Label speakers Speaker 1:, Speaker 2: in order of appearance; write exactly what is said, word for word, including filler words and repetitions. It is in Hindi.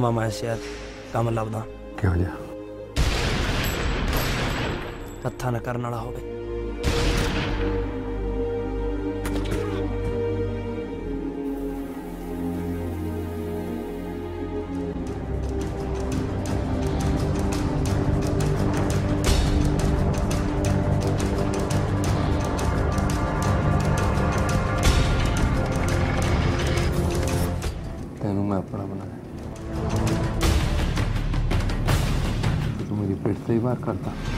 Speaker 1: नवा मैं शहर काम लभदा।
Speaker 2: क्यों जा
Speaker 1: हत्था न करन वाला होवे।
Speaker 2: तेनू मैं अपना बनाया, तू मेरी पेट से ही बार करता।